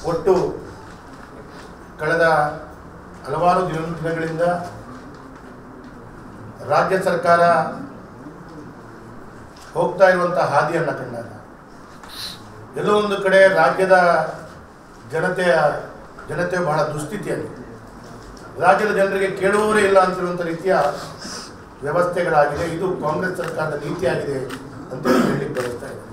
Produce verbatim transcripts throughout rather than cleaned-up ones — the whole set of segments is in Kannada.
ಒಟ್ಟು ಕಳೆದ ಹಲವಾರು ದಿನಗಳಿಂದ ರಾಜ್ಯ ಸರ್ಕಾರ ಹೋಗ್ತಾ ಇರುವಂಥ ಹಾದಿಯನ್ನು ಕಂಡಾಗ ಎಲ್ಲೋ ಒಂದು ಕಡೆ ರಾಜ್ಯದ ಜನತೆಯ ಜನತೆ ಬಹಳ ದುಸ್ಥಿತಿಯಲ್ಲಿ, ರಾಜ್ಯದ ಜನರಿಗೆ ಕೇಳುವವರೇ ಇಲ್ಲ ಅಂತಿರುವಂಥ ರೀತಿಯ ವ್ಯವಸ್ಥೆಗಳಾಗಿದೆ. ಇದು ಕಾಂಗ್ರೆಸ್ ಸರ್ಕಾರದ ನೀತಿಯಾಗಿದೆ ಅಂತ ಹೇಳಲಿಕ್ಕೆ ಬಯಸ್ತಾ ಇದ್ದಾರೆ.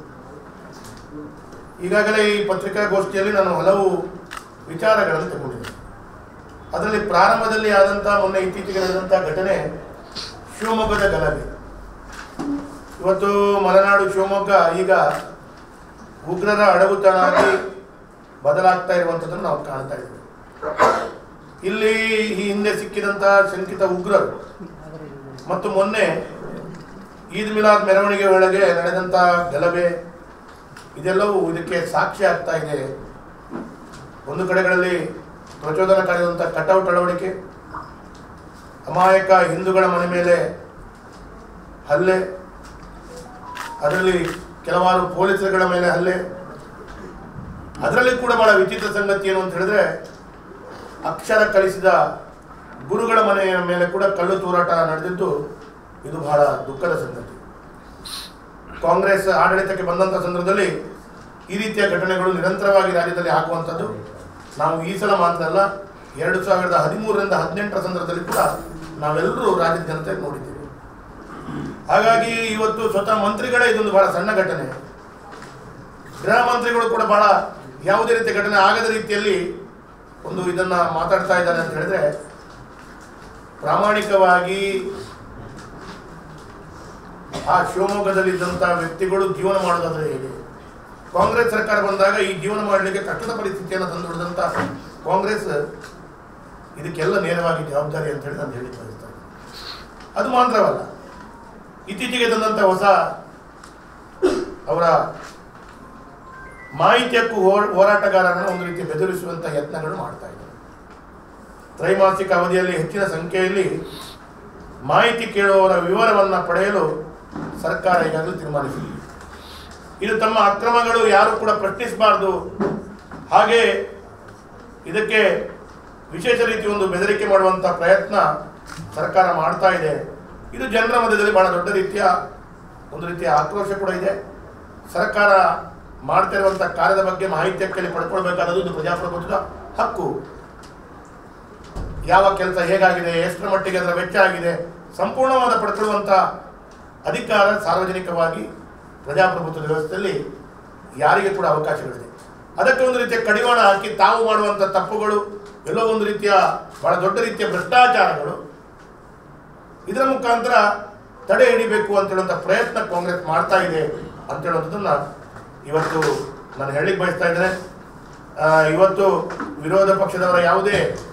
ಈಗಾಗಲೇ ಈ ಪತ್ರಿಕಾಗೋಷ್ಠಿಯಲ್ಲಿ ನಾನು ಹಲವು ವಿಚಾರಗಳನ್ನು ತಗೊಂಡಿದ್ದೆ. ಅದರಲ್ಲಿ ಪ್ರಾರಂಭದಲ್ಲಿ ಆದಂಥ ಮೊನ್ನೆ ಇತ್ತೀಚೆಗೆ ನಡೆದಂಥ ಘಟನೆ ಶಿವಮೊಗ್ಗದ ಗಲಭೆ. ಇವತ್ತು ಮಲೆನಾಡು ಶಿವಮೊಗ್ಗ ಈಗ ಉಗ್ರರ ಅಡಗುತಾಣಾಗಿ ಬದಲಾಗ್ತಾ ಇರುವಂಥದ್ದನ್ನು ನಾವು ಕಾಣ್ತಾ ಇದ್ದೇವೆ. ಇಲ್ಲಿ ಈ ಹಿಂದೆ ಸಿಕ್ಕಿದಂಥ ಶಂಕಿತ ಉಗ್ರರು ಮತ್ತು ಮೊನ್ನೆ ಈದ್ ಮಿಲಾದ್ ಮೆರವಣಿಗೆ ಒಳಗೆ ನಡೆದಂಥ ಗಲಭೆ ಇದೆಲ್ಲವೂ ಇದಕ್ಕೆ ಸಾಕ್ಷಿ ಆಗ್ತಾ ಇದೆ. ಒಂದು ಕಡೆಗಳಲ್ಲಿ ಪ್ರಚೋದನಕಾರಿಯಾದಂಥ ಕಟೌಟ್ ಅಳವಡಿಕೆ, ಅಮಾಯಕ ಹಿಂದೂಗಳ ಮನೆ ಮೇಲೆ ಹಲ್ಲೆ, ಅದರಲ್ಲಿ ಕೆಲವಾರು ಪೊಲೀಸರುಗಳ ಮೇಲೆ ಹಲ್ಲೆ. ಅದರಲ್ಲಿ ಕೂಡ ಬಹಳ ವಿಚಿತ್ರ ಸಂಗತಿ ಏನು ಅಂತ ಹೇಳಿದ್ರೆ, ಅಕ್ಷರ ಕಲಿಸಿದ ಗುರುಗಳ ಮನೆಯ ಮೇಲೆ ಕೂಡ ಕಲ್ಲು ತೂರಾಟ ನಡೆದಿದ್ದು ಇದು ಬಹಳ ದುಃಖದ ಸಂಗತಿ. ಕಾಂಗ್ರೆಸ್ ಆಡಳಿತಕ್ಕೆ ಬಂದಂಥ ಸಂದರ್ಭದಲ್ಲಿ ಈ ರೀತಿಯ ಘಟನೆಗಳು ನಿರಂತರವಾಗಿ ರಾಜ್ಯದಲ್ಲಿ ಆಗುವಂಥದ್ದು ನಾವು ಈ ಸಲ ಮಾತ್ರ ಅಲ್ಲ, ಎರಡು ಸಾವಿರದ ಹದಿಮೂರರಿಂದ ಹದಿನೆಂಟರ ಸಂದರ್ಭದಲ್ಲಿ ಕೂಡ ನಾವೆಲ್ಲರೂ ರಾಜ್ಯದ ಜನತೆ ನೋಡಿದ್ದೀವಿ. ಹಾಗಾಗಿ ಇವತ್ತು ಸ್ವತಃ ಮಂತ್ರಿಗಳೇ ಇದೊಂದು ಬಹಳ ಸಣ್ಣ ಘಟನೆ, ಗೃಹ ಮಂತ್ರಿಗಳು ಕೂಡ ಬಹಳ ಯಾವುದೇ ರೀತಿಯ ಘಟನೆ ಆಗದ ರೀತಿಯಲ್ಲಿ ಒಂದು ಇದನ್ನ ಮಾತಾಡ್ತಾ ಇದ್ದಾರೆ ಅಂತ ಹೇಳಿದ್ರೆ, ಪ್ರಾಮಾಣಿಕವಾಗಿ ಆ ಶಿವಮೊಗ್ಗದಲ್ಲಿದ್ದಂಥ ವ್ಯಕ್ತಿಗಳು ಜೀವನ ಮಾಡೋದಾದ್ರೆ ಹೇಗೆ? ಕಾಂಗ್ರೆಸ್ ಸರ್ಕಾರ ಬಂದಾಗ ಈ ಜೀವನ ಮಾಡಲಿಕ್ಕೆ ಕಷ್ಟದ ಪರಿಸ್ಥಿತಿಯನ್ನು ತಂದುಬಿಡಿದಂಥ ಕಾಂಗ್ರೆಸ್ ಇದಕ್ಕೆಲ್ಲ ನೇರವಾಗಿ ಜವಾಬ್ದಾರಿ ಅಂತ ಹೇಳಿ ನಾನು ಹೇಳಿ ಬಯಸ್ತಾರೆ. ಅದು ಮಾತ್ರವಲ್ಲ, ಇತ್ತೀಚೆಗೆ ತಂದಂಥ ಹೊಸ ಅವರ ಮಾಹಿತಿ ಹಕ್ಕು ಹೋರಾಟಗಾರರನ್ನು ಒಂದು ರೀತಿ ಬೆದರಿಸುವಂಥ ಯತ್ನಗಳು ಮಾಡ್ತಾ ಇದ್ದಾರೆ. ತ್ರೈಮಾಸಿಕ ಅವಧಿಯಲ್ಲಿ ಹೆಚ್ಚಿನ ಸಂಖ್ಯೆಯಲ್ಲಿ ಮಾಹಿತಿ ಕೇಳುವವರ ವಿವರವನ್ನು ಪಡೆಯಲು ಸರ್ಕಾರ ಈಗಾಗಲೇ ತೀರ್ಮಾನಿಸಿದೆ. ಇದು ತಮ್ಮ ಅಕ್ರಮಗಳು ಯಾರು ಕೂಡ ಪ್ರಶ್ನಿಸಬಾರದು, ಹಾಗೆ ಇದಕ್ಕೆ ವಿಶೇಷ ರೀತಿ ಒಂದು ಬೆದರಿಕೆ ಮಾಡುವಂಥ ಪ್ರಯತ್ನ ಸರ್ಕಾರ ಮಾಡ್ತಾ ಇದೆ. ಇದು ಜನರ ಮಧ್ಯದಲ್ಲಿ ಬಹಳ ದೊಡ್ಡ ರೀತಿಯ ಒಂದು ರೀತಿಯ ಆಕ್ರೋಶ ಕೂಡ ಇದೆ. ಸರ್ಕಾರ ಮಾಡ್ತಾ ಇರುವಂಥ ಕಾರ್ಯದ ಬಗ್ಗೆ ಮಾಹಿತಿ ಹಕ್ಕಲ್ಲಿ ಪಡ್ಕೊಳ್ಬೇಕಾದದ್ದು ಇದು ಪ್ರಜಾಪ್ರಭುತ್ವದ ಹಕ್ಕು. ಯಾವ ಕೆಲಸ ಹೇಗಾಗಿದೆ, ಎಷ್ಟರ ಮಟ್ಟಿಗೆ ಅದರ ವೆಚ್ಚ ಆಗಿದೆ, ಸಂಪೂರ್ಣವಾದ ಪಡ್ಕೊಳ್ಳುವಂಥ ಅಧಿಕಾರ ಸಾರ್ವಜನಿಕವಾಗಿ ಪ್ರಜಾಪ್ರಭುತ್ವದ ವ್ಯವಸ್ಥೆಯಲ್ಲಿ ಯಾರಿಗೆ ಕೂಡ ಅವಕಾಶಗಳಿದೆ. ಅದಕ್ಕೆ ಒಂದು ರೀತಿಯ ಕಡಿವಾಣ ಹಾಕಿ ತಾವು ಮಾಡುವಂಥ ತಪ್ಪುಗಳು, ಎಲ್ಲೋ ಒಂದು ರೀತಿಯ ಬಹಳ ದೊಡ್ಡ ರೀತಿಯ ಭ್ರಷ್ಟಾಚಾರಗಳು, ಇದರ ಮುಖಾಂತರ ತಡೆ ಹಿಡಿಬೇಕು ಅಂತ ಹೇಳುವಂಥ ಪ್ರಯತ್ನ ಕಾಂಗ್ರೆಸ್ ಮಾಡ್ತಾ ಇದೆ ಅಂತ ಹೇಳುವಂಥದ್ದನ್ನು ಇವತ್ತು ನಾನು ಹೇಳಲಿಕ್ಕೆ ಬಯಸ್ತಾ ಇದ್ದೇನೆ. ಇವತ್ತು ವಿರೋಧ ಪಕ್ಷದವರ ಯಾವುದೇ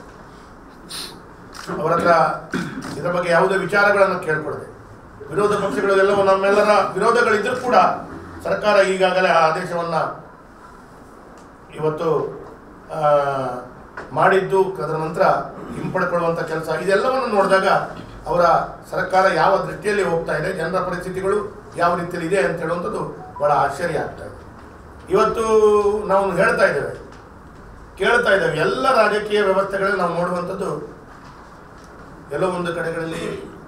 ಅವರ ಹತ್ರ ಇದರ ಬಗ್ಗೆ ಯಾವುದೇ ವಿಚಾರಗಳನ್ನು ಕೇಳ್ಕೊಡದೆ, ವಿರೋಧ ಪಕ್ಷಗಳು ಎಲ್ಲವೂ ನಮ್ಮೆಲ್ಲರ ವಿರೋಧಗಳಿದ್ದರೂ ಕೂಡ ಸರ್ಕಾರ ಈಗಾಗಲೇ ಆ ಆದೇಶವನ್ನು ಇವತ್ತು ಮಾಡಿದ್ದು, ಅದರ ನಂತರ ಹಿಂಪಡ್ಕೊಳ್ಳುವಂಥ ಕೆಲಸ, ಇದೆಲ್ಲವನ್ನು ನೋಡಿದಾಗ ಅವರ ಸರ್ಕಾರ ಯಾವ ದೃಷ್ಟಿಯಲ್ಲಿ ಹೋಗ್ತಾ ಇದೆ, ಜನರ ಪರಿಸ್ಥಿತಿಗಳು ಯಾವ ರೀತಿಯಲ್ಲಿ ಇದೆ ಅಂತ ಹೇಳುವಂಥದ್ದು ಬಹಳ ಆಶ್ಚರ್ಯ ಆಗ್ತಾ ಇದೆ. ಇವತ್ತು ನಾವು ಹೇಳ್ತಾ ಇದ್ದೇವೆ, ಕೇಳ್ತಾ ಇದ್ದೇವೆ, ಎಲ್ಲ ರಾಜಕೀಯ ವ್ಯವಸ್ಥೆಗಳಲ್ಲಿ ನಾವು ನೋಡುವಂಥದ್ದು ಎಲ್ಲೋ ಒಂದು ಕಡೆಗಳಲ್ಲಿ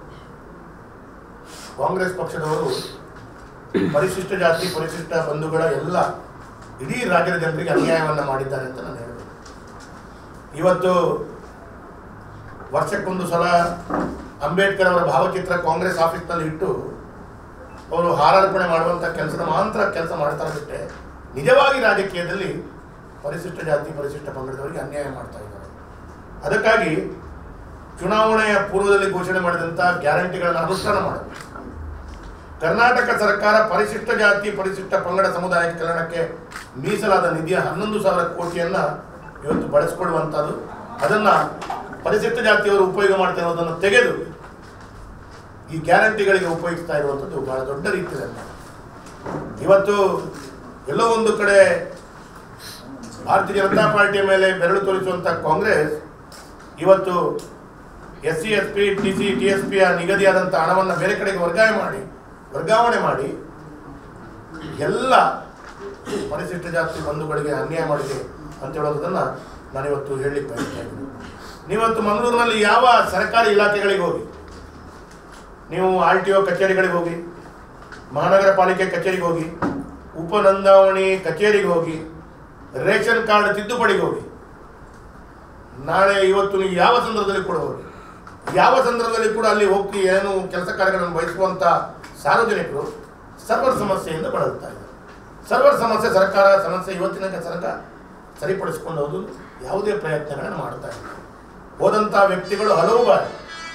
ಕಾಂಗ್ರೆಸ್ ಪಕ್ಷದವರು ಪರಿಶಿಷ್ಟ ಜಾತಿ ಪರಿಶಿಷ್ಟ ಬಂಧುಗಳ ಎಲ್ಲ ಇಡೀ ರಾಜ್ಯದ ಜನರಿಗೆ ಅನ್ಯಾಯವನ್ನು ಮಾಡಿದ್ದಾರೆ ಅಂತ ನಾನು ಹೇಳ್ಬೋದು. ಇವತ್ತು ವರ್ಷಕ್ಕೊಂದು ಸಲ ಅಂಬೇಡ್ಕರ್ ಅವರ ಭಾವಚಿತ್ರ ಕಾಂಗ್ರೆಸ್ ಆಫೀಸ್ನಲ್ಲಿ ಇಟ್ಟು ಅವರು ಹಾರಾರ್ಪಣೆ ಮಾಡುವಂಥ ಕೆಲಸದ ಮಾತ್ರ ಕೆಲಸ ಮಾಡ್ತಾರೆ ಬಿಟ್ಟರೆ ನಿಜವಾಗಿ ರಾಜಕೀಯದಲ್ಲಿ ಪರಿಶಿಷ್ಟ ಜಾತಿ ಪರಿಶಿಷ್ಟ ಪಂಗಡದವರಿಗೆ ಅನ್ಯಾಯ ಮಾಡ್ತಾ ಇದ್ದಾರೆ. ಅದಕ್ಕಾಗಿ ಚುನಾವಣೆಯ ಪೂರ್ವದಲ್ಲಿ ಘೋಷಣೆ ಮಾಡಿದಂಥ ಗ್ಯಾರಂಟಿಗಳನ್ನು ಅನುಷ್ಠಾನ ಮಾಡಬೇಕು. ಕರ್ನಾಟಕ ಸರ್ಕಾರ ಪರಿಶಿಷ್ಟ ಜಾತಿ ಪರಿಶಿಷ್ಟ ಪಂಗಡ ಸಮುದಾಯ ಕಲ್ಯಾಣಕ್ಕೆ ಮೀಸಲಾದ ನಿಧಿಯ ಹನ್ನೊಂದು ಸಾವಿರ ಕೋಟಿಯನ್ನು ಇವತ್ತು ಬಳಸಿಕೊಳ್ಳುವಂಥದ್ದು, ಅದನ್ನು ಪರಿಶಿಷ್ಟ ಜಾತಿಯವರು ಉಪಯೋಗ ಮಾಡ್ತಾ ಇರೋದನ್ನು ತೆಗೆದು ಈ ಗ್ಯಾರಂಟಿಗಳಿಗೆ ಉಪಯೋಗಿಸ್ತಾ ಇರುವಂಥದ್ದು ಬಹಳ ದೊಡ್ಡ ರೀತಿಯಲ್ಲಿ. ಇವತ್ತು ಎಲ್ಲೋ ಒಂದು ಕಡೆ ಭಾರತೀಯ ಜನತಾ ಪಾರ್ಟಿಯ ಮೇಲೆ ಬೆರಳು ತೋರಿಸುವಂಥ ಕಾಂಗ್ರೆಸ್ ಇವತ್ತು S C S P T C T S ಪಿಯ ನಿಗದಿಯಾದಂಥ ಹಣವನ್ನು ಬೇರೆ ಕಡೆಗೆ ವರ್ಗಾವಣೆ ಮಾಡಿ ವರ್ಗಾವಣೆ ಮಾಡಿ ಎಲ್ಲ ಪರಿಶಿಷ್ಟ ಜಾತಿ ಬಂಧುಗಳಿಗೆ ಅನ್ಯಾಯ ಮಾಡಿದೆ ಅಂತ ಹೇಳೋದನ್ನು ನಾನಿವತ್ತು ಹೇಳಲಿಕ್ಕೆ ಬಯಸ್ತಾ ಇದ್ದೀನಿ. ನೀವತ್ತು ಮಂಗಳೂರಿನಲ್ಲಿ ಯಾವ ಸರ್ಕಾರಿ ಇಲಾಖೆಗಳಿಗೆ ಹೋಗಿ, ನೀವು ಆರ್ ಟಿ ಒ ಕಚೇರಿಗಳಿಗೆ ಹೋಗಿ, ಮಹಾನಗರ ಪಾಲಿಕೆ ಕಚೇರಿಗೆ ಹೋಗಿ, ಉಪನೋಂದಣಿ ಕಚೇರಿಗೆ ಹೋಗಿ, ರೇಷನ್ ಕಾರ್ಡ್ ತಿದ್ದುಪಡಿಗೆ ಹೋಗಿ, ನಾಳೆ ಇವತ್ತು ನೀವು ಯಾವ ಸಂದರ್ಭದಲ್ಲಿ ಕೂಡ ಹೋಗಿ, ಯಾವ ಸಂದರ್ಭದಲ್ಲಿ ಕೂಡ ಅಲ್ಲಿ ಹೋಗಿ ಏನು ಕೆಲಸ ಕಾರ್ಯಗಳನ್ನು ಬಯಸುವಂಥ ಸಾರ್ವಜನಿಕರು ಸರ್ವರ್ ಸಮಸ್ಯೆಯಿಂದ ಬಳಲ್ತಾ ಇದ್ದಾರೆ. ಸರ್ವರ್ ಸಮಸ್ಯೆ ಸರ್ಕಾರ ಸಮಸ್ಯೆ ಇವತ್ತಿನ ಸರ್ಕಾರ ಸರಿಪಡಿಸಿಕೊಂಡು ಹೋದು ಯಾವುದೇ ಪ್ರಯತ್ನಗಳನ್ನು ಮಾಡ್ತಾ ಇಲ್ಲ. ಹೋದಂಥ ವ್ಯಕ್ತಿಗಳು ಹಲವು ಬಾರಿ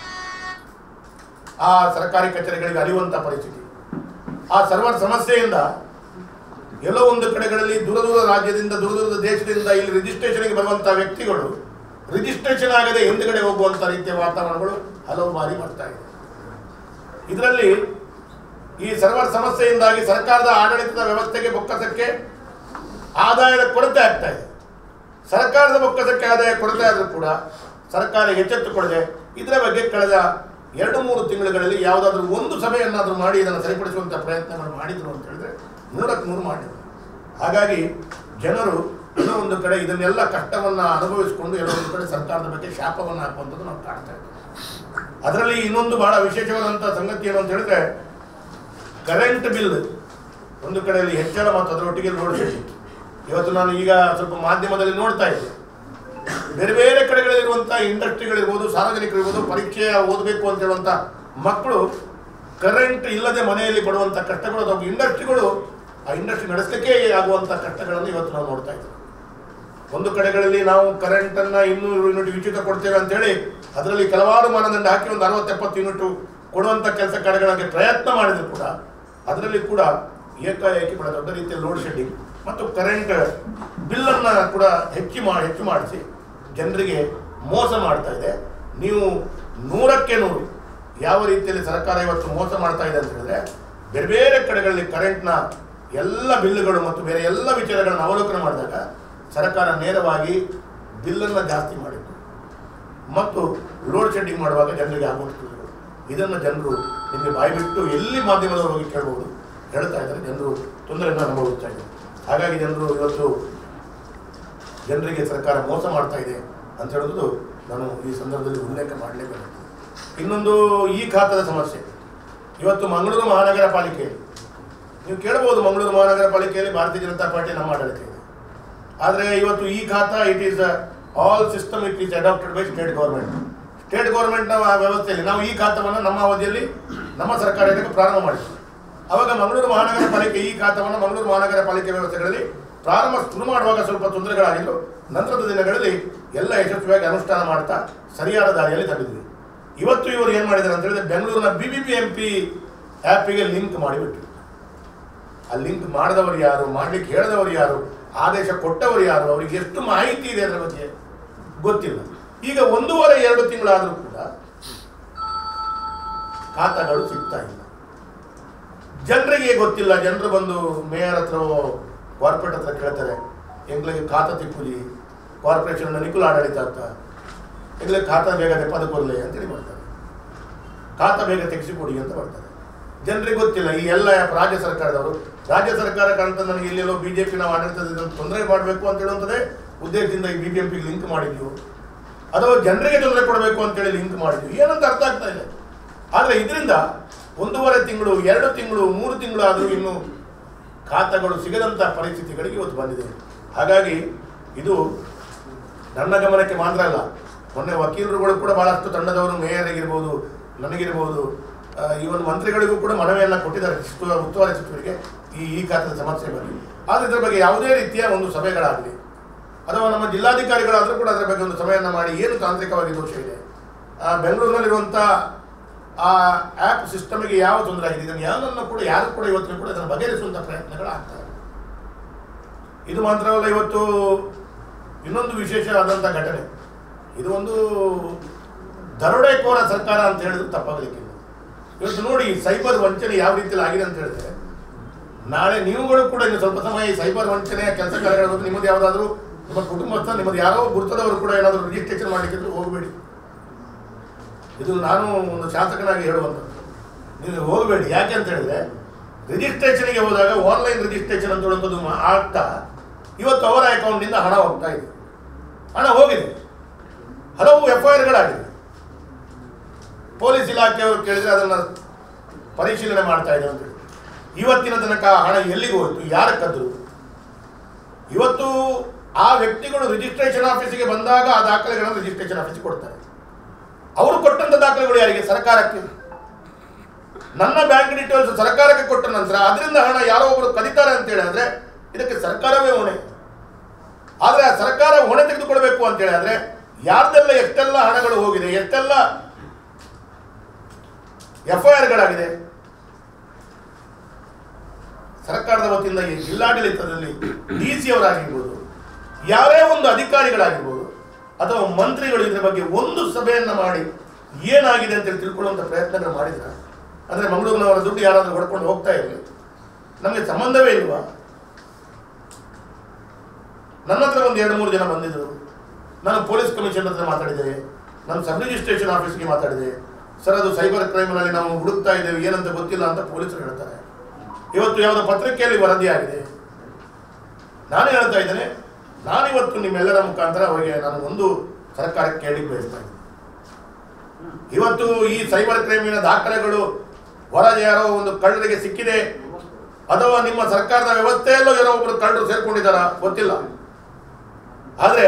ಆ ಸರ್ಕಾರಿ ಕಚೇರಿಗಳಿಗೆ ಅಲಿಯುವಂಥ ಪರಿಸ್ಥಿತಿ. ಆ ಸರ್ವರ್ ಸಮಸ್ಯೆಯಿಂದ ಎಲ್ಲೋ ಒಂದು ಕಡೆಗಳಲ್ಲಿ ದೂರ ದೂರ ರಾಜ್ಯದಿಂದ ದೂರ ದೂರದ ದೇಶದಿಂದ ಇಲ್ಲಿ ರಿಜಿಸ್ಟ್ರೇಷನ್ಗೆ ಬರುವಂಥ ವ್ಯಕ್ತಿಗಳು ರಿಜಿಸ್ಟ್ರೇಷನ್ ಆಗದೆ ಹಿಂದುಗಡೆ ಹೋಗುವಂಥ ರೀತಿಯ ವಾತಾವರಣಗಳು ಹಲವು ಬಾರಿ ಬರ್ತಾ ಇದೆ. ಇದರಲ್ಲಿ ಈ ಸರ್ವರ್ ಸಮಸ್ಯೆಯಿಂದಾಗಿ ಸರ್ಕಾರದ ಆಡಳಿತದ ವ್ಯವಸ್ಥೆಗೆ ಬೊಕ್ಕಸಕ್ಕೆ ಆದಾಯದ ಕೊರತೆ ಆಗ್ತಾ ಇದೆ. ಸರ್ಕಾರದ ಬೊಕ್ಕಸಕ್ಕೆ ಆದಾಯ ಕೊರತೆ ಆದರೂ ಕೂಡ ಸರ್ಕಾರ ಎಚ್ಚೆತ್ತುಕೊಳ್ಳದೆ ಇದರ ಬಗ್ಗೆ ಕಳೆದ ಎರಡು ಮೂರು ತಿಂಗಳುಗಳಲ್ಲಿ ಯಾವುದಾದ್ರೂ ಒಂದು ಸಭೆಯನ್ನಾದರೂ ಮಾಡಿ ಇದನ್ನು ಸರಿಪಡಿಸುವಂಥ ಪ್ರಯತ್ನಗಳು ಮಾಡಿದರು ಅಂತ ಹೇಳಿದ್ರೆ ನೂರಕ್ಕೆ ನೂರು ಮಾಡಿದರು. ಹಾಗಾಗಿ ಜನರು ಎಲ್ಲೋ ಒಂದು ಕಡೆ ಇದನ್ನೆಲ್ಲ ಕಷ್ಟವನ್ನು ಅನುಭವಿಸಿಕೊಂಡು ಎಲ್ಲೋ ಒಂದು ಕಡೆ ಸರ್ಕಾರದ ಬಗ್ಗೆ ಶಾಪವನ್ನು ಹಾಕುವಂಥದ್ದು ನಾವು ಕಾಣ್ತಾ ಇದ್ದೇವೆ. ಅದರಲ್ಲಿ ಇನ್ನೊಂದು ಬಹಳ ವಿಶೇಷವಾದಂಥ ಸಂಗತಿ ಏನು ಅಂತ ಹೇಳಿದ್ರೆ, ಕರೆಂಟ್ ಬಿಲ್ ಒಂದು ಕಡೆಯಲ್ಲಿ ಹೆಚ್ಚಳ ಮತ್ತು ಅದರೊಟ್ಟಿಗೆ ಲೋಡ್ ಶೆಡ್ಡಿಂಗ್. ಇವತ್ತು ನಾನು ಈಗ ಸ್ವಲ್ಪ ಮಾಧ್ಯಮದಲ್ಲಿ ನೋಡ್ತಾ ಇದ್ದೆ, ಬೇರೆ ಬೇರೆ ಕಡೆಗಳಲ್ಲಿರುವಂಥ ಇಂಡಸ್ಟ್ರಿಗಳಿರ್ಬೋದು, ಸಾರ್ವಜನಿಕರಿರ್ಬೋದು, ಪರೀಕ್ಷೆ ಓದಬೇಕು ಅಂತ ಹೇಳುವಂಥ ಮಕ್ಕಳು ಕರೆಂಟ್ ಇಲ್ಲದೆ ಮನೆಯಲ್ಲಿ ಪಡುವಂಥ ಕಷ್ಟಗಳು ಅಥವಾ ಇಂಡಸ್ಟ್ರಿಗಳು ಆ ಇಂಡಸ್ಟ್ರಿ ನಡೆಸಲಿಕ್ಕೆ ಆಗುವಂಥ ಕಷ್ಟಗಳನ್ನು ಇವತ್ತು ನಾವು ನೋಡ್ತಾ ಇದ್ದೇವೆ. ಒಂದು ಕಡೆಗಳಲ್ಲಿ ನಾವು ಕರೆಂಟನ್ನು ಇನ್ನೂರು ಯೂನಿಟ್ ಉಚಿತ ಕೊಡ್ತೇವೆ ಅಂತೇಳಿ ಅದರಲ್ಲಿ ಕೆಲವಾರು ಮಾನದಂಡ ಹಾಕಿ ಒಂದು ಅರವತ್ತು ಎಪ್ಪತ್ತು ಯೂನಿಟ್ ಕೊಡುವಂಥ ಕೆಲಸ ಕಾರ್ಯಗಳಿಗೆ ಪ್ರಯತ್ನ ಮಾಡಿದ್ರು ಕೂಡ ಅದರಲ್ಲಿ ಕೂಡ ಏಕಾಏಕಿ ಕೂಡ ದೊಡ್ಡ ರೀತಿಯ ಲೋಡ್ ಶೆಡ್ಡಿಂಗ್ ಮತ್ತು ಕರೆಂಟ್ ಬಿಲ್ಲನ್ನು ಕೂಡ ಹೆಚ್ಚು ಮಾಡಿ ಹೆಚ್ಚು ಮಾಡಿಸಿ ಜನರಿಗೆ ಮೋಸ ಮಾಡ್ತಾ ಇದೆ. ನೀವು ನೂರಕ್ಕೆ ನೂರು ಯಾವ ರೀತಿಯಲ್ಲಿ ಸರ್ಕಾರ ಇವತ್ತು ಮೋಸ ಮಾಡ್ತಾ ಇದೆ ಅಂತ ಹೇಳಿದ್ರೆ, ಬೇರೆ ಬೇರೆ ಕಡೆಗಳಲ್ಲಿ ಕರೆಂಟ್ನ ಎಲ್ಲ ಬಿಲ್ಲುಗಳು ಮತ್ತು ಬೇರೆ ಎಲ್ಲ ವಿಚಾರಗಳನ್ನು ಅವಲೋಕನ ಮಾಡಿದಾಗ ಸರ್ಕಾರ ನೇರವಾಗಿ ಬಿಲ್ಲನ್ನು ಜಾಸ್ತಿ ಮಾಡಿತ್ತು ಮತ್ತು ಲೋಡ್ ಶೆಡ್ಡಿಂಗ್ ಮಾಡುವಾಗ ಜನರಿಗೆ ಆಗುವಂಥದ್ದು. ಇದನ್ನು ಜನರು ನಿಮಗೆ ಬಾಯ್ಬಿಟ್ಟು ಎಲ್ಲಿ ಮಾಧ್ಯಮದವರು ಹೋಗಿ ಕೇಳಬಹುದು, ಹೇಳ್ತಾ ಇದ್ದಾರೆ. ಜನರು ತೊಂದರೆಯನ್ನು ಅನುಭವಿಸ್ತಾ ಇದ್ದಾರೆ. ಹಾಗಾಗಿ ಜನರು ಇವತ್ತು ಜನರಿಗೆ ಸರ್ಕಾರ ಮೋಸ ಮಾಡ್ತಾ ಇದೆ ಅಂತ ಹೇಳೋದು ನಾನು ಈ ಸಂದರ್ಭದಲ್ಲಿ ಉಲ್ಲೇಖ ಮಾಡಲೇಬೇಕು. ಇನ್ನೊಂದು ಈ ಖಾತದ ಸಮಸ್ಯೆ. ಇವತ್ತು ಮಂಗಳೂರು ಮಹಾನಗರ ಪಾಲಿಕೆ, ನೀವು ಕೇಳಬಹುದು, ಮಂಗಳೂರು ಮಹಾನಗರ ಪಾಲಿಕೆಯಲ್ಲಿ ಭಾರತೀಯ ಜನತಾ ಪಾರ್ಟಿ ನಮ್ಮ ಆಡಳಿತ ಇದೆ. ಆದರೆ ಇವತ್ತು ಈ ಖಾತಾ it is all system it is adopted by state government. State ಗೌರ್ಮೆಂಟ್ನ ವ್ಯವಸ್ಥೆಯಲ್ಲಿ ನಾವು ಈ ಖಾತವನ್ನು ನಮ್ಮ ಅವಧಿಯಲ್ಲಿ ನಮ್ಮ ಸರ್ಕಾರ ಇದಕ್ಕೆ ಪ್ರಾರಂಭ ಮಾಡಿದ್ವಿ. ಆವಾಗ ಮಂಗಳೂರು ಮಹಾನಗರ ಪಾಲಿಕೆ ಈ ಖಾತವನ್ನು ಮಂಗಳೂರು ಮಹಾನಗರ ಪಾಲಿಕೆ ವ್ಯವಸ್ಥೆಗಳಲ್ಲಿ ಪ್ರಾರಂಭ ಶುರು ಮಾಡುವಾಗ ಸ್ವಲ್ಪ ತೊಂದರೆಗಳಾಗಿದ್ದು, ನಂತರದ ದಿನಗಳಲ್ಲಿ ಎಲ್ಲ ಯಶಸ್ವಿಯಾಗಿ ಅನುಷ್ಠಾನ ಮಾಡ್ತಾ ಸರಿಯಾದ ದಾರಿಯಲ್ಲಿ ತಂದಿದ್ವಿ. ಇವತ್ತು ಇವರು ಏನು ಮಾಡಿದ್ದಾರೆ ಅಂತ ಹೇಳಿದ್ರೆ, ಬೆಂಗಳೂರಿನ B B B M P ಆ್ಯಪಿಗೆ ಲಿಂಕ್ ಮಾಡಿಬಿಟ್ರು. ಆ ಲಿಂಕ್ ಮಾಡಿದವರು ಯಾರು, ಮಾಡಲಿಕ್ಕೆ ಹೇಳಿದವರು ಯಾರು, ಆದೇಶ ಕೊಟ್ಟವರು ಯಾರು, ಅವರಿಗೆ ಎಷ್ಟು ಮಾಹಿತಿ ಇದೆ ಅದರ ಬಗ್ಗೆ ಗೊತ್ತಿಲ್ಲ. ಈಗ ಒಂದೂವರೆ ಎರಡು ತಿಂಗಳಾದರೂ ಕೂಡ ಖಾತಾಗಳು ಸಿಗ್ತಾ ಇಲ್ಲ. ಜನರಿಗೆ ಗೊತ್ತಿಲ್ಲ. ಜನರು ಬಂದು ಮೇಯರ್ ಹತ್ರ, ಕಾರ್ಪೊರೇಟ್ ಹತ್ರ ಕೇಳ್ತಾರೆ, ಎಂಗ್ಳಿಗೆ ಖಾತಾ ತಿಕ್ಕುಲಿ, ಕಾರ್ಪೊರೇಷನ್ ನಿಕುಲ ಆಡಳಿತ ಅಂತ, ಎಂಗ್ಳಿಗೆ ಖಾತಾ ಬೇಗ ತೆಪ್ಪದ ಕೊರಲೆ ಅಂತೇಳಿ ಬರ್ತಾರೆ. ಖಾತಾ ಬೇಗ ತೆಗೆಸಿಕೊಡಿ ಅಂತ ಬರ್ತಾರೆ. ಜನರಿಗೆ ಗೊತ್ತಿಲ್ಲ. ಈ ಎಲ್ಲ ರಾಜ್ಯ ಸರ್ಕಾರದವರು, ರಾಜ್ಯ ಸರ್ಕಾರ ಕಾಣ್ತಾ ನನಗೆ ಇಲ್ಲೆಲ್ಲೋ ಬಿ ಜೆ ಪಿ ನಾವು ಆಡಳಿತದಿಂದ ತೊಂದರೆ ಮಾಡಬೇಕು ಅಂತ ಹೇಳುವಂಥದ್ದೇ ಉದ್ದೇಶದಿಂದ ಈ ಬಿ ಬಿ ಎಂ ಪಿಗೆ ಲಿಂಕ್ ಮಾಡಿದ್ವಿ, ಅಥವಾ ಜನರಿಗೆ ತೊಂದರೆ ಕೊಡಬೇಕು ಅಂತೇಳಿ ಲಿಂಕ್ ಮಾಡಿದ್ವಿ, ಏನಂತ ಅರ್ಥ ಆಗ್ತಾ ಇದೆ. ಆದರೆ ಇದರಿಂದ ಒಂದೂವರೆ ತಿಂಗಳು, ಎರಡು ತಿಂಗಳು, ಮೂರು ತಿಂಗಳು ಆದರೂ ಇನ್ನೂ ಖಾತಾಗಳು ಸಿಗದಂಥ ಪರಿಸ್ಥಿತಿಗಳಿಗೆ ಇವತ್ತು ಬಂದಿದೆ. ಹಾಗಾಗಿ ಇದು ನನ್ನ ಗಮನಕ್ಕೆ ಮಾತ್ರ ಅಲ್ಲ, ಮೊನ್ನೆ ವಕೀಲರುಗಳು ಕೂಡ ಭಾಳಷ್ಟು ತಂಡದವರು, ಮೇಯರಿಗಿರ್ಬೋದು, ನನಗಿರ್ಬೋದು, ಇವನ್ ಮಂತ್ರಿಗಳಿಗೂ ಕೂಡ ಮನವಿಯನ್ನು ಕೊಟ್ಟಿದ್ದಾರೆ ಉಸ್ತುವಾರಿ ಸಚಿವರಿಗೆ ಈ ಈ ಖಾತೆದ ಸಮಸ್ಯೆ ಬಗ್ಗೆ. ಆದರೆ ಇದರ ಬಗ್ಗೆ ಯಾವುದೇ ರೀತಿಯ ಒಂದು ಸಭೆಗಳಾಗಲಿ ಅಥವಾ ನಮ್ಮ ಜಿಲ್ಲಾಧಿಕಾರಿಗಳಾದರೂ ಕೂಡ ಅದರ ಬಗ್ಗೆ ಒಂದು ಸಭೆಯನ್ನು ಮಾಡಿ ಏನು ತಾಂತ್ರಿಕವಾಗಿ ದೋಷ ಇದೆ, ಬೆಂಗಳೂರಿನಲ್ಲಿರುವಂಥ ಆ ಆ್ಯಪ್ ಸಿಸ್ಟಮಿಗೆ ಯಾವ ತೊಂದರೆ ಆಗಿದೆ, ಇದನ್ನು ಯಾರನ್ನು ಕೂಡ ಯಾರು ಕೂಡ ಇವತ್ತಿನ ಕೂಡ ಅದನ್ನು ಬಗೆಹರಿಸುವಂಥ ಪ್ರಯತ್ನಗಳಾಗ್ತವೆ. ಇದು ಮಾತ್ರವಲ್ಲ, ಇವತ್ತು ಇನ್ನೊಂದು ವಿಶೇಷವಾದಂಥ ಘಟನೆ. ಇದು ಒಂದು ದರೋಡೆಕೋರ ಸರ್ಕಾರ ಅಂತ ಹೇಳಿದ್ರು ತಪ್ಪಾಗಲಿಕ್ಕಿಲ್ಲ. ಇವತ್ತು ನೋಡಿ, ಸೈಬರ್ ವಂಚನೆ ಯಾವ ರೀತಿಯಲ್ಲಿ ಆಗಿದೆ ಅಂತ ಹೇಳಿದ್ರೆ, ನಾಳೆ ನೀವುಗಳು ಕೂಡ ಇನ್ನು ಸ್ವಲ್ಪ ಸಮಯ ಈ ಸೈಬರ್ ವಂಚನೆಯ ಕೆಲಸ ಕಾರ್ಯಗಳ ಬಗ್ಗೆ ನಿಮ್ಮದು ಯಾವುದಾದ್ರೂ ನಿಮ್ಮ ಕುಟುಂಬಸ್ಥ, ನಿಮ್ಮದು ಯಾರೋ ಗುರುತದವರು ಕೂಡ ಏನಾದರೂ ರಿಜಿಸ್ಟ್ರೇಷನ್ ಮಾಡಲಿಕ್ಕಿದ್ರು ಹೋಗಬೇಡಿ. ಇದು ನಾನು ಒಂದು ಶಾಸಕನಾಗಿ ಹೇಳುವಂಥದ್ದು, ನೀವು ಹೋಗಬೇಡಿ. ಯಾಕೆ ಅಂತ ಹೇಳಿದ್ರೆ, ರಿಜಿಸ್ಟ್ರೇಷನ್ಗೆ ಹೋದಾಗ ಆನ್ಲೈನ್ ರಿಜಿಸ್ಟ್ರೇಷನ್ ಅಂತ ಹೇಳುವಂಥದ್ದು ಆಗ್ತಾ ಇವತ್ತು ಅವರ ಅಕೌಂಟ್ನಿಂದ ಹಣ ಹೋಗ್ತಾ ಇದೆ, ಹಣ ಹೋಗಿದೆ, ಹಲವು ಎಫ್ ಐ ಆರ್ಗಳಾಗಿದೆ. ಪೊಲೀಸ್ ಇಲಾಖೆಯವರು ಕೇಳಿದರೆ ಅದನ್ನು ಪರಿಶೀಲನೆ ಮಾಡ್ತಾ ಇದ್ದಾರೆ ಅಂತ ಹೇಳಿ. ಇವತ್ತಿನ ತನಕ ಹಣ ಎಲ್ಲಿಗೆ ಹೋಯಿತು, ಯಾರ ಕದ್ರು? ಇವತ್ತು ಆ ವ್ಯಕ್ತಿಗಳು ರಿಜಿಸ್ಟ್ರೇಷನ್ ಆಫೀಸಿಗೆ ಬಂದಾಗ ಆ ದಾಖಲೆಗಳನ್ನು ರಿಜಿಸ್ಟ್ರೇಷನ್ ಆಫೀಸಿಗೆ ಕೊಡ್ತಾರೆ. ಅವರು ಕೊಟ್ಟಂತ ದಾಖಲೆಗಳು ಯಾರಿಗೆ? ಸರ್ಕಾರಕ್ಕೆ. ನನ್ನ ಬ್ಯಾಂಕ್ ಡೀಟೇಲ್ಸ್ ಸರ್ಕಾರಕ್ಕೆ ಕೊಟ್ಟ ನಂತರ ಅದರಿಂದ ಹಣ ಯಾರೋ ಒಬ್ಬರು ಕದೀತಾರೆ ಅಂತ ಹೇಳಿದ್ರೆ ಇದಕ್ಕೆ ಸರ್ಕಾರವೇ ಹೊಣೆ. ಆದರೆ ಆ ಸರ್ಕಾರ ಹೊಣೆ ತೆಗೆದುಕೊಳ್ಬೇಕು ಅಂತ ಹೇಳಿದ್ರೆ ಯಾರ್ದೆಲ್ಲ ಎಷ್ಟೆಲ್ಲ ಹಣಗಳು ಹೋಗಿದೆ, ಎಷ್ಟೆಲ್ಲ ಎಫ್ ಐ ಆರ್ಗಳಾಗಿದೆ, ಸರ್ಕಾರದ ವತಿಯಿಂದ ಈ ಜಿಲ್ಲಾಡಳಿತದಲ್ಲಿ ಡಿ ಸಿ ಅವರಾಗಿರ್ಬೋದು, ಯಾರೇ ಒಂದು ಅಧಿಕಾರಿಗಳಾಗಿರ್ಬೋದು ಅಥವಾ ಮಂತ್ರಿಗಳು ಇದರ ಬಗ್ಗೆ ಒಂದು ಸಭೆಯನ್ನು ಮಾಡಿ ಏನಾಗಿದೆ ಅಂತೇಳಿ ತಿಳ್ಕೊಳ್ಳುವಂಥ ಪ್ರಯತ್ನಗಳು ಮಾಡಿದ್ರ? ಅಂದರೆ ಮಂಗಳೂರಿನವರ ದುಡ್ಡು ಯಾರಾದರೂ ಹೊಡ್ಕೊಂಡು ಹೋಗ್ತಾ ಇರಲಿ, ನಮಗೆ ಸಂಬಂಧವೇ ಇಲ್ವಾ? ನನ್ನ ಹತ್ರ ಒಂದು ಎರಡು ಮೂರು ಜನ ಬಂದಿದ್ದರು. ನಾನು ಪೊಲೀಸ್ ಕಮಿಷನರ್ ಹತ್ರ ಮಾತಾಡಿದೆ, ನಾನು ಸಬ್ ರಿಜಿಸ್ಟ್ರೇಷನ್ ಆಫೀಸ್ಗೆ ಮಾತಾಡಿದೆ. ಸರ್, ಅದು ಸೈಬರ್ ಕ್ರೈಮ್ನಲ್ಲಿ ನಾವು ಹುಡುಕ್ತಾ ಇದ್ದೇವೆ, ಏನಂತ ಗೊತ್ತಿಲ್ಲ ಅಂತ ಪೊಲೀಸರು ಹೇಳ್ತಾರೆ. ಇವತ್ತು ಯಾವುದೋ ಪತ್ರಿಕೆಯಲ್ಲಿ ವರದಿಯಾಗಿದೆ. ನಾನು ಹೇಳ್ತಾ ಇದ್ದೇನೆ, ನಾನಿವತ್ತು ನಿಮ್ಮೆಲ್ಲರ ಮುಖಾಂತರ ಅವರಿಗೆ ನಾನು ಒಂದು ಸರ್ಕಾರಕ್ಕೆ ಕೇಳಿ ಬಯಸ್ತಾ ಇದ್ದೀನಿ. ಇವತ್ತು ಈ ಸೈಬರ್ ಕ್ರೈಮಿನ ದಾಖಲೆಗಳು ಹೊರ ಯಾರೋ ಒಂದು ಕಳ್ಳರಿಗೆ ಸಿಕ್ಕಿದೆ ಅಥವಾ ನಿಮ್ಮ ಸರ್ಕಾರದ ವ್ಯವಸ್ಥೆಯಲ್ಲೂ ಯಾರೋ ಒಬ್ಬರು ಕಳ್ಳರು ಸೇರ್ಕೊಂಡಿದ್ದಾರ ಗೊತ್ತಿಲ್ಲ. ಆದರೆ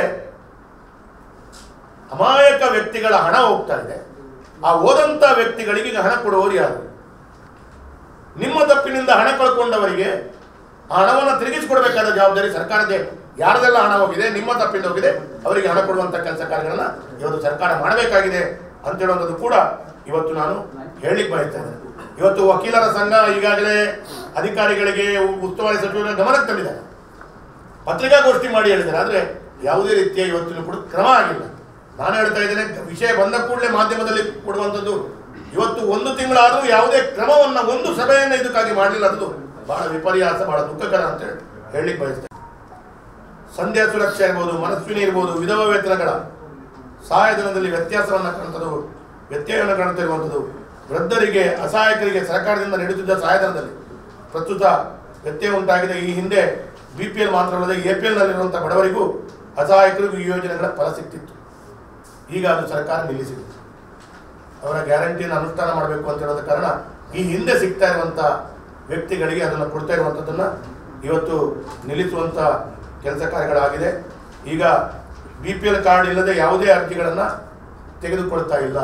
ಅಮಾಯಕ ವ್ಯಕ್ತಿಗಳ ಹಣ ಹೋಗ್ತಾ ಇದೆ. ಆ ಹೋದಂಥ ವ್ಯಕ್ತಿಗಳಿಗೆ ಹಣ ಕೊಡುವವರು ಯಾರು? ನಿಮ್ಮ ತಪ್ಪಿನಿಂದ ಹಣ ಕಳ್ಕೊಂಡವರಿಗೆ ಆ ಹಣವನ್ನು ತಿರುಗಿಸಿಕೊಡ್ಬೇಕಾದ ಜವಾಬ್ದಾರಿ ಸರ್ಕಾರದೇ. ಯಾರದೆಲ್ಲ ಹಣ ಹೋಗಿದೆ, ನಿಮ್ಮ ತಪ್ಪಿಂದ ಹೋಗಿದೆ, ಅವರಿಗೆ ಹಣ ಕೊಡುವಂಥ ಕೆಲಸ ಕಾರ್ಯಗಳನ್ನ ಇವತ್ತು ಸರ್ಕಾರ ಮಾಡಬೇಕಾಗಿದೆ ಅಂತ ಹೇಳುವಂಥದ್ದು ಕೂಡ ಇವತ್ತು ನಾನು ಹೇಳಲಿಕ್ಕೆ ಬಯಸ್ತಾ ಇದ್ದೇನೆ. ಇವತ್ತು ವಕೀಲರ ಸಂಘ ಈಗಾಗಲೇ ಅಧಿಕಾರಿಗಳಿಗೆ ಉಸ್ತುವಾರಿ ಸಚಿವರ ಗಮನಕ್ಕೆ ತಂದಿದ್ದಾರೆ, ಪತ್ರಿಕಾಗೋಷ್ಠಿ ಮಾಡಿ ಹೇಳಿದ್ದಾರೆ. ಆದರೆ ಯಾವುದೇ ರೀತಿಯ ಇವತ್ತಿನ ಕೂಡ ಕ್ರಮ ಆಗಿಲ್ಲ. ನಾನು ಹೇಳ್ತಾ ಇದ್ದೇನೆ, ವಿಷಯ ಬಂದ ಕೂಡಲೇ ಮಾಧ್ಯಮದಲ್ಲಿ ಕೊಡುವಂಥದ್ದು. ಇವತ್ತು ಒಂದು ತಿಂಗಳಾದರೂ ಯಾವುದೇ ಕ್ರಮವನ್ನು, ಒಂದು ಸಭೆಯನ್ನು ಇದಕ್ಕಾಗಿ ಮಾಡಲಿಲ್ಲ. ಅದು ಬಹಳ ವಿಪರ್ಯಾಸ, ಬಹಳ ದುಃಖಕರ ಅಂತ ಹೇಳಿ ಹೇಳಲಿಕ್ಕೆ ಬಯಸ್ತೇನೆ. ಸಂಧ್ಯಾ ಸುರಕ್ಷೆ ಇರ್ಬೋದು, ಮನಸ್ವಿನಿ ಇರ್ಬೋದು, ವಿಧವಾ ವೇತನಗಳ ಸಹಾಯಧನದಲ್ಲಿ ವ್ಯತ್ಯಾಸವನ್ನು ಕಾಣ್ತದ್ದು, ವ್ಯತ್ಯಯವನ್ನು ಕಾಣ್ತಾ ಇರುವಂಥದ್ದು, ವೃದ್ಧರಿಗೆ, ಅಸಹಾಯಕರಿಗೆ ಸರ್ಕಾರದಿಂದ ನೀಡುತ್ತಿದ್ದ ಸಹಾಯಧನದಲ್ಲಿ ಪ್ರಸ್ತುತ ವ್ಯತ್ಯಯ ಉಂಟಾಗಿದೆ. ಈ ಹಿಂದೆ ಬಿ ಪಿ ಎಲ್ ಮಾತ್ರವಲ್ಲದೆ ಎ ಪಿ ಎಲ್ನಲ್ಲಿರುವಂಥ ಬಡವರಿಗೂ ಅಸಹಾಯಕರಿಗೂ ಈ ಯೋಜನೆಗಳ ಫಲ ಸಿಗ್ತಿತ್ತು. ಈಗ ಅದು ಸರ್ಕಾರ ನಿಲ್ಲಿಸಿದೆ. ಅವರ ಗ್ಯಾರಂಟಿಯನ್ನು ಅನುಷ್ಠಾನ ಮಾಡಬೇಕು ಅಂತ ಹೇಳೋದ ಕಾರಣ ಈ ಹಿಂದೆ ಸಿಗ್ತಾ ಇರುವಂಥ ವ್ಯಕ್ತಿಗಳಿಗೆ ಅದನ್ನು ಕೊಡ್ತಾ ಇರುವಂಥದ್ದನ್ನು ಇವತ್ತು ನಿಲ್ಲಿಸುವಂಥ ಕೆಲಸ ಕಾರ್ಯಗಳಾಗಿದೆ. ಈಗ ಬಿ ಪಿ ಎಲ್ ಕಾರ್ಡ್ ಇಲ್ಲದೆ ಯಾವುದೇ ಅರ್ಜಿಗಳನ್ನು ತೆಗೆದುಕೊಳ್ತಾ ಇಲ್ಲ.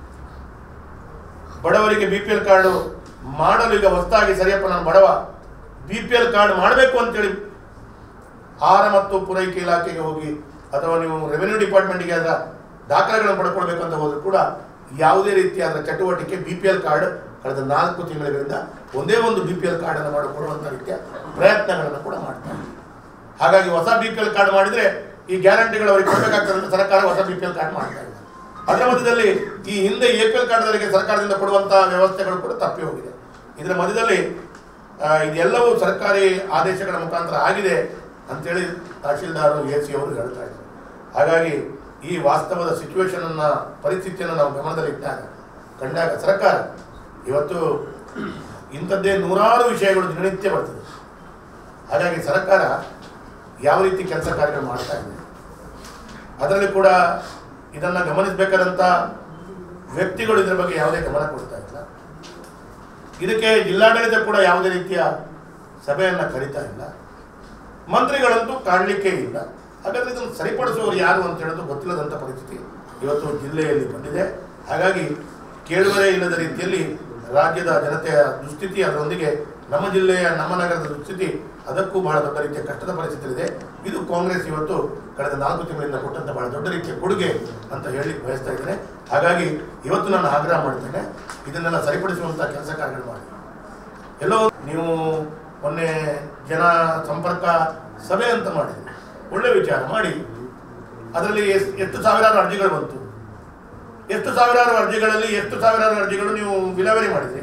ಬಡವರಿಗೆ ಬಿ ಪಿ ಎಲ್ ಕಾರ್ಡು ಮಾಡಲು ಈಗ ಹೊಸದಾಗಿ, ಸರಿಯಪ್ಪ ನಾನು ಬಡವ, ಬಿ ಪಿ ಎಲ್ ಕಾರ್ಡ್ ಮಾಡಬೇಕು ಅಂತೇಳಿ ಆಹಾರ ಮತ್ತು ಪೂರೈಕೆ ಇಲಾಖೆಗೆ ಹೋಗಿ ಅಥವಾ ನೀವು ರೆವೆನ್ಯೂ ಡಿಪಾರ್ಟ್ಮೆಂಟ್ಗೆ ಅದರ ದಾಖಲೆಗಳನ್ನು ಪಡ್ಕೊಳ್ಬೇಕು ಅಂತ ಹೋದರೂ ಕೂಡ ಯಾವುದೇ ರೀತಿಯಾದ ಚಟುವಟಿಕೆ ಬಿ ಪಿ ಎಲ್ ಕಾರ್ಡ್ ಕಳೆದ ನಾಲ್ಕು ತಿಂಗಳಿಂದ ಒಂದೇ ಒಂದು ಬಿ ಪಿ ಎಲ್ ಕಾರ್ಡನ್ನು ಮಾಡಿಕೊಡುವಂಥ ರೀತಿಯ ಪ್ರಯತ್ನಗಳನ್ನು ಕೂಡ ಮಾಡ್ತಾರೆ. ಹಾಗಾಗಿ ಹೊಸ ಬಿ ಪಿ ಎಲ್ ಕಾರ್ಡ್ ಮಾಡಿದರೆ ಈ ಗ್ಯಾರಂಟಿಗಳು ಅವರಿಗೆ ಕೊಡಬೇಕಾಗ್ತದೆ ಅಂತ ಸರ್ಕಾರ ಹೊಸ ಬಿ ಪಿ ಎಲ್ ಕಾರ್ಡ್ ಮಾಡ್ತಾ ಇದೆ. ಅದರ ಮಧ್ಯದಲ್ಲಿ ಈ ಹಿಂದೆ ಎ ಪಿ ಎಲ್ ಕಾರ್ಡ್ಗಳಿಗೆ ಸರ್ಕಾರದಿಂದ ಕೊಡುವಂಥ ವ್ಯವಸ್ಥೆಗಳು ಕೂಡ ತಪ್ಪಿ ಹೋಗಿದೆ. ಇದರ ಮಧ್ಯದಲ್ಲಿ ಇದೆಲ್ಲವೂ ಸರ್ಕಾರಿ ಆದೇಶಗಳ ಮುಖಾಂತರ ಆಗಿದೆ ಅಂತೇಳಿ ತಹಶೀಲ್ದಾರ್ ಎ ಸಿ ಅವರು ಹೇಳ್ತಾ ಇದ್ದಾರೆ. ಹಾಗಾಗಿ ಈ ವಾಸ್ತವದ ಸಿಚುವೇಶನನ್ನು, ಪರಿಸ್ಥಿತಿಯನ್ನು ನಾವು ಗಮನದಲ್ಲಿಟ್ಟಾಗ ಕಂಡಾಗ ಸರ್ಕಾರ ಇವತ್ತು ಇಂಥದ್ದೇ ನೂರಾರು ವಿಷಯಗಳು ದಿನನಿತ್ಯ ಬರ್ತದೆ. ಹಾಗಾಗಿ ಸರ್ಕಾರ ಯಾವ ರೀತಿ ಕೆಲಸ ಕಾರ್ಯಗಳು ಮಾಡ್ತಾ ಇದೆ, ಅದರಲ್ಲಿ ಕೂಡ ಇದನ್ನು ಗಮನಿಸಬೇಕಾದಂಥ ವ್ಯಕ್ತಿಗಳು ಇದರ ಬಗ್ಗೆ ಯಾವುದೇ ಗಮನ ಕೊಡ್ತಾ ಇಲ್ಲ. ಇದಕ್ಕೆ ಜಿಲ್ಲಾಡಳಿತ ಕೂಡ ಯಾವುದೇ ರೀತಿಯ ಸಭೆಯನ್ನು ಕರೀತಾ ಇಲ್ಲ. ಮಂತ್ರಿಗಳಂತೂ ಕಾಣಲಿಕ್ಕೆ ಇಲ್ಲ. ಹಾಗಾದರೆ ಇದನ್ನು ಸರಿಪಡಿಸುವವರು ಯಾರು ಅಂತ ಹೇಳೋದು ಗೊತ್ತಿಲ್ಲದಂಥ ಪರಿಸ್ಥಿತಿ ಇವತ್ತು ಜಿಲ್ಲೆಯಲ್ಲಿ ಬಂದಿದೆ. ಹಾಗಾಗಿ ಕೇಳುವರೇ ಇಲ್ಲದ ರೀತಿಯಲ್ಲಿ ರಾಜ್ಯದ ಜನತೆಯ ದುಸ್ಥಿತಿ, ಅದರೊಂದಿಗೆ ನಮ್ಮ ಜಿಲ್ಲೆಯ, ನಮ್ಮ ನಗರದ ದುಸ್ಥಿತಿ, ಅದಕ್ಕೂ ಬಹಳ ದೊಡ್ಡ ರೀತಿಯ ಕಷ್ಟದ ಪರಿಸ್ಥಿತಿ. ಇದು ಕಾಂಗ್ರೆಸ್ ಇವತ್ತು ಕಳೆದ ನಾಲ್ಕು ತಿಂಗಳಿಂದ ಕೊಟ್ಟಂಥ ಬಹಳ ದೊಡ್ಡ ರೀತಿಯ ಕೊಡುಗೆ ಅಂತ ಹೇಳಲಿಕ್ಕೆ ಬಯಸ್ತಾ ಇದ್ದೇನೆ. ಹಾಗಾಗಿ ಇವತ್ತು ನಾನು ಆಗ್ರಹ ಮಾಡ್ತೇನೆ, ಇದನ್ನೆಲ್ಲ ಸರಿಪಡಿಸುವಂಥ ಕೆಲಸ ಕಾರ್ಯಗಳು ಮಾಡಿ. ಎಲ್ಲೋ ನೀವು ಮೊನ್ನೆ ಜನ ಸಂಪರ್ಕ ಸಭೆ ಅಂತ ಮಾಡಿದ್ರಿ, ಒಳ್ಳೆ ವಿಚಾರ ಮಾಡಿ. ಅದರಲ್ಲಿ ಎಷ್ಟು ಸಾವಿರಾರು ಅರ್ಜಿಗಳು ಬಂತು, ಎಷ್ಟು ಸಾವಿರಾರು ಅರ್ಜಿಗಳಲ್ಲಿ ಎಷ್ಟು ಸಾವಿರಾರು ಅರ್ಜಿಗಳು ನೀವು ವಿಲೇವಾರಿ ಮಾಡಿದ್ರಿ.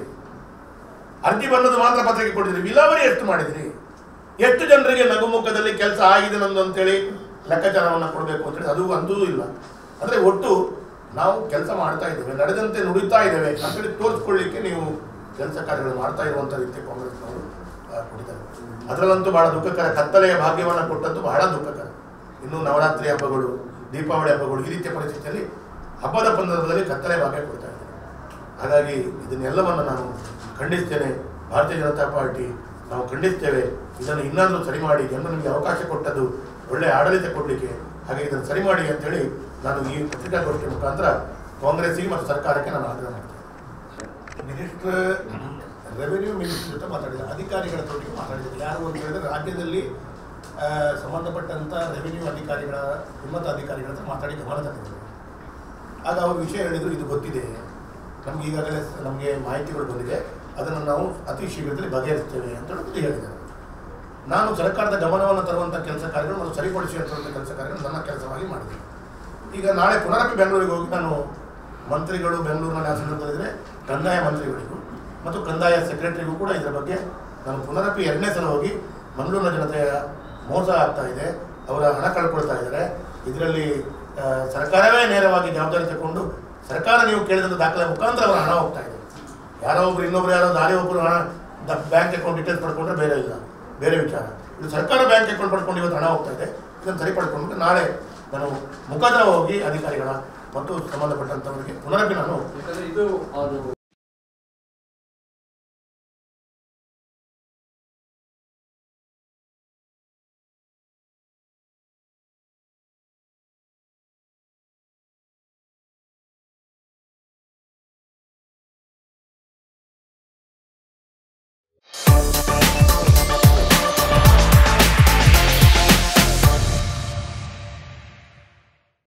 ಅರ್ಜಿ ಬಂದದ್ದು ಮಾತ್ರ ಪತ್ರಿಕೆ ಕೊಟ್ಟಿದ್ರಿ, ವಿಲೇವಾರಿ ಎಷ್ಟು ಮಾಡಿದ್ರಿ? ಎಷ್ಟು ಜನರಿಗೆ ನಗುಮುಖದಲ್ಲಿ ಕೆಲಸ ಆಗಿದೆ ನಂದು ಅಂತೇಳಿ ಲೆಕ್ಕಾಚಾರವನ್ನು ಕೊಡಬೇಕು ಅಂತೇಳಿ ಅದು ಅಂತೂ ಇಲ್ಲ. ಅಂದರೆ ಒಟ್ಟು ನಾವು ಕೆಲಸ ಮಾಡ್ತಾ ಇದ್ದೇವೆ, ನಡೆದಂತೆ ನುಡಿತಾ ಇದ್ದೇವೆ ಅಂತೇಳಿ ತೋರಿಸ್ಕೊಳ್ಳಿಕ್ಕೆ ನೀವು ಕೆಲಸ ಕಾರ್ಯಗಳು ಮಾಡ್ತಾ ಇರುವಂಥ ರೀತಿ ಕಾಂಗ್ರೆಸ್ನವರು ಕೊಟ್ಟಿದ್ದಾರೆ. ಅದರಲ್ಲಂತೂ ಬಹಳ ದುಃಖಕರ, ಕತ್ತಲೆಯ ಭಾಗ್ಯವನ್ನು ಕೊಟ್ಟದ್ದು ಬಹಳ ದುಃಖಕರ. ಇನ್ನು ನವರಾತ್ರಿ ಹಬ್ಬಗಳು, ದೀಪಾವಳಿ ಹಬ್ಬಗಳು, ಈ ರೀತಿಯ ಪರಿಸ್ಥಿತಿಯಲ್ಲಿ ಹಬ್ಬದ ಸಂದರ್ಭದಲ್ಲಿ ಕತ್ತಲೆ ಭಾಗ್ಯ ಕೊಡ್ತಾ ಇದ್ದಾರೆ. ಹಾಗಾಗಿ ಇದನ್ನೆಲ್ಲವನ್ನು ನಾನು ಖಂಡಿಸ್ತೇನೆ. ಭಾರತೀಯ ಜನತಾ ಪಾರ್ಟಿ ನಾವು ಖಂಡಿಸ್ತೇವೆ. ಇದನ್ನು ಇನ್ನೊಂದು ಸರಿ ಮಾಡಿ, ಜನರು ನಿಮಗೆ ಅವಕಾಶ ಕೊಟ್ಟದ್ದು ಒಳ್ಳೆಯ ಆಡಳಿತ ಕೊಡಲಿಕ್ಕೆ, ಹಾಗೆ ಇದನ್ನು ಸರಿ ಮಾಡಿ ಅಂತೇಳಿ ನಾನು ಈ ಪತ್ರಿಕಾಗೋಷ್ಠಿ ಮುಖಾಂತರ ಕಾಂಗ್ರೆಸ್ಸಿಗೆ ಮತ್ತು ಸರ್ಕಾರಕ್ಕೆ ನಾನು ಆಗ್ರಹ ಮಾಡ್ತೇನೆ. ಮಿನಿಸ್ಟರ್ ರೆವೆನ್ಯೂ ಮಿನಿಸ್ಟರ್ ಜೊತೆ ಮಾತಾಡಿದ ಅಧಿಕಾರಿಗಳ ತೊಟ್ಟಿಗೆ ಮಾತಾಡಿದ್ದಾರೆ. ಯಾರು ಅಂತ ಹೇಳಿದರೆ ರಾಜ್ಯದಲ್ಲಿ ಸಂಬಂಧಪಟ್ಟಂಥ ರೆವೆನ್ಯೂ ಅಧಿಕಾರಿಗಳ ಉನ್ನತ ಅಧಿಕಾರಿಗಳ ಹತ್ರ ಮಾತಾಡಿ ಗಮನ ತಗೊಂಡಿದ್ದಾರೆ. ಆಗ ಅವರು ವಿಷಯ ಹೇಳಿದರು, ಇದು ಗೊತ್ತಿದೆ ನಮ್ಗೆ, ಈಗಾಗಲೇ ನಮಗೆ ಮಾಹಿತಿಗಳು ಬಂದಿದೆ, ಅದನ್ನು ನಾವು ಅತಿ ಶೀಘ್ರದಲ್ಲಿ ಬಗೆಹರಿಸ್ತೇವೆ ಅಂತ ಹೇಳಿ ಹೇಳಿದ್ದಾರೆ. ನಾನು ಸರ್ಕಾರದ ಗಮನವನ್ನು ತರುವಂಥ ಕೆಲಸ ಕಾರ್ಯಗಳು ಮತ್ತು ಸರಿಪಡಿಸಿ ಅಂತಂಥ ಕೆಲಸ ಕಾರ್ಯಗಳು ನನ್ನ ಕೆಲಸವಾಗಿ ಮಾಡಿದೆ. ಈಗ ನಾಳೆ ಪುನರಪಿ ಬೆಂಗಳೂರಿಗೆ ಹೋಗಿ ನಾನು ಮಂತ್ರಿಗಳು ಬೆಂಗಳೂರಿನಲ್ಲಿ ಆ ಸಂದರ್ಭದಲ್ಲಿದ್ದರೆ ಕಂದಾಯ ಮಂತ್ರಿಗಳಿಗೂ ಮತ್ತು ಕಂದಾಯ ಸೆಕ್ರೆಟರಿಗೂ ಕೂಡ ಇದರ ಬಗ್ಗೆ ನಾನು ಪುನರಪಿ ಎರಡನೇ ಸಲ ಹೋಗಿ ಮಂಗಳೂರಿನ ಜನತೆಯ ಮೋಸ ಆಗ್ತಾ ಇದೆ, ಅವರ ಹಣ ಕಳ್ಕೊಳ್ತಾ ಇದ್ದಾರೆ, ಇದರಲ್ಲಿ ಸರ್ಕಾರವೇ ನೇರವಾಗಿ ಜವಾಬ್ದಾರಿ ತಗೊಂಡು ಸರ್ಕಾರ ನೀವು ಕೇಳಿದಂಥ ದಾಖಲೆ ಮುಖಾಂತರ ಅವರ ಹಣ ಹೋಗ್ತಾ ಇದೆ. ಯಾರೋ ಒಬ್ರು ಇನ್ನೊಬ್ರು ಯಾರೋ ದಾರಿ ಒಬ್ಬರು ಹಣ ಬ್ಯಾಂಕ್ ಅಕೌಂಟ್ ಡೀಟೇಲ್ಸ್ ಪಡ್ಕೊಂಡ್ರೆ ಬೇರೆ ಇಲ್ಲ, ಬೇರೆ ವಿಚಾರ. ಇದು ಸರ್ಕಾರ ಬ್ಯಾಂಕ್ ಅಕೌಂಟ್ ಪಡ್ಕೊಂಡು ಇವತ್ತು ಹಣ ಹೋಗ್ತಾ ಇದೆ, ಇದನ್ನು ಸರಿಪಡ್ಕೊಂಡು ನಾಳೆ ನಾನು ಮುಖಾಂತರ ಹೋಗಿ ಅಧಿಕಾರಿಗಳ ಮತ್ತು ಸಂಬಂಧಪಟ್ಟಂಥವರಿಗೆ ಪುನರಪಿ ನಾನು